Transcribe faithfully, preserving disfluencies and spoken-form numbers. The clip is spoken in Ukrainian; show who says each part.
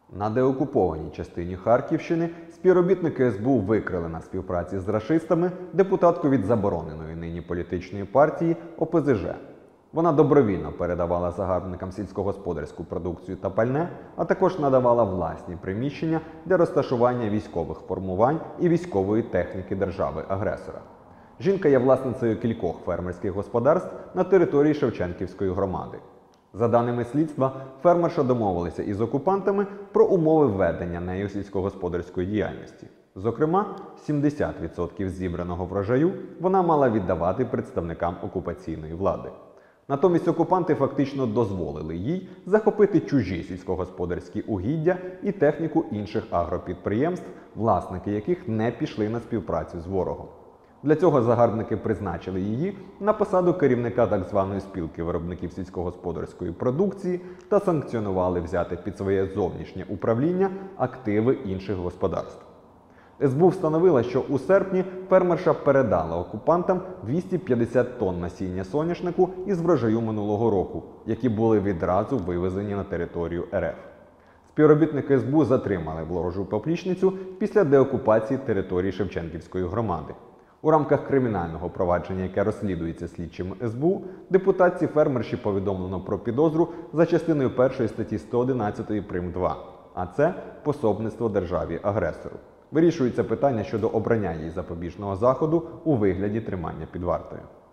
Speaker 1: На деокупованій частині Харківщини співробітники ес бе у викрили на співпраці з рашистами депутатку від забороненої нині політичної партії о пе зе же. Вона добровільно передавала загарбникам сільськогосподарську продукцію та пальне, а також надавала власні приміщення для розташування військових формувань і військової техніки держави-агресора. Жінка є власницею кількох фермерських господарств на території Шевченківської громади. За даними слідства, фермерша домовилася із окупантами про умови ведення нею сільськогосподарської діяльності. Зокрема, сімдесят відсотків зібраного врожаю вона мала віддавати представникам окупаційної влади. Натомість окупанти фактично дозволили їй захопити чужі сільськогосподарські угіддя і техніку інших агропідприємств, власники яких не пішли на співпрацю з ворогом. Для цього загарбники призначили її на посаду керівника так званої спілки виробників сільськогосподарської продукції та санкціонували взяти під своє зовнішнє управління активи інших господарств. ес бе у встановила, що у серпні фермерша передала окупантам двісті п'ятдесят тонн насіння соняшнику із врожаю минулого року, які були відразу вивезені на територію ер еф. Співробітники ес бе у затримали ворожу поплічницю після деокупації території Шевченківської громади. У рамках кримінального провадження, яке розслідується слідчими ес бе у, депутатці фермерші повідомлено про підозру за частиною першої статті сто одинадцять прим. два, а це пособництво державі-агресору. Вирішується питання щодо обрання їй запобіжного заходу у вигляді тримання під вартою.